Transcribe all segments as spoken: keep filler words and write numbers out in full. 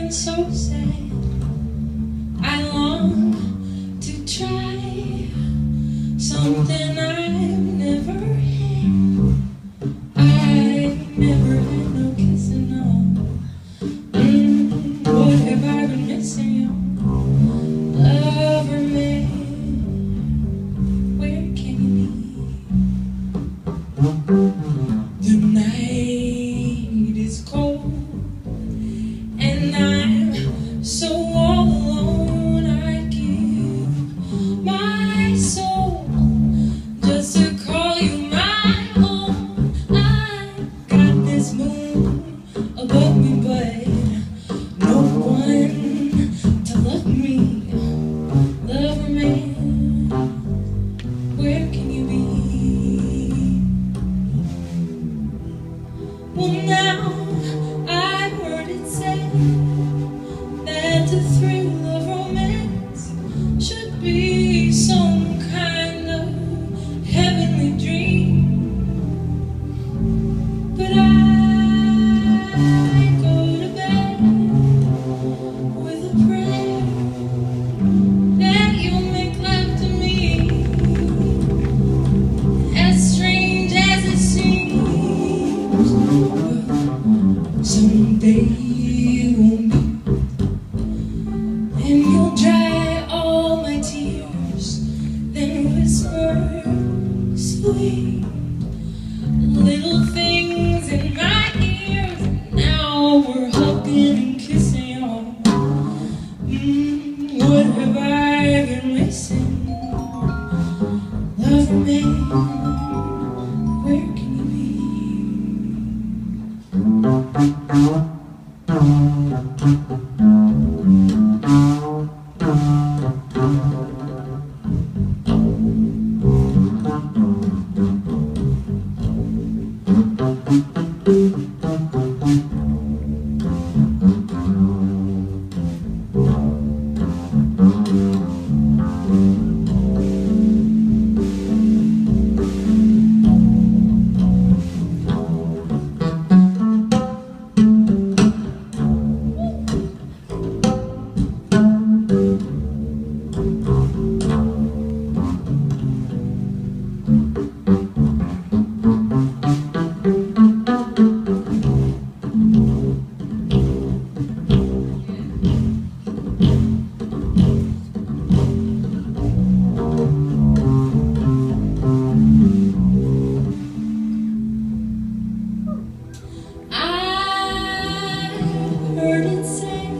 feeling so sad. I long to try something I've never had. I've never had no kissing on. Mm, what have I been missing, you lover man? Where can you be? The night is cold and I'm so all alone. I'd give my soul just to call you my own. I got this moon above me, but no one to love me. Lover man, where can you be? Well, now I've heard it said that the thrill of romance should be some kind of heavenly dream. But I go to bed with a prayer that you'll make love to me, as strange as it seems. Someday you won't be, and you'll dry all my tears, then whisper sweet little things in my ears. Now we're hugging and kissing on. Mm, what have I been missing? Lover man, where can you be? Heard it said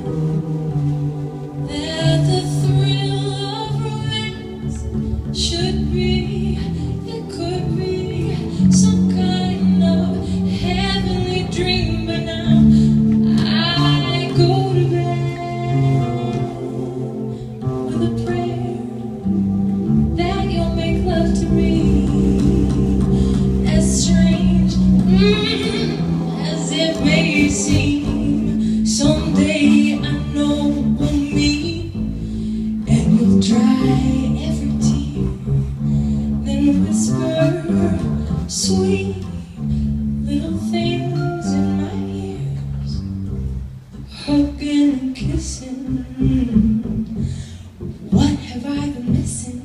that the thrill of romance should be, it could be some kind of heavenly dream. But now I go to bed with a prayer that you'll make love to me, as strange mm, as it may seem. Someday I know we'll meet, and you'll dry every tear, then whisper sweet little things in my ears, hugging and kissing. What have I been missing?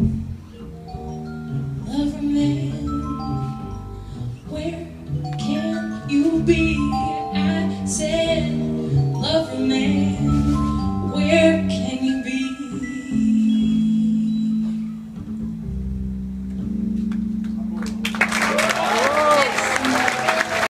Lover man, where can you be? I said, lover man, where can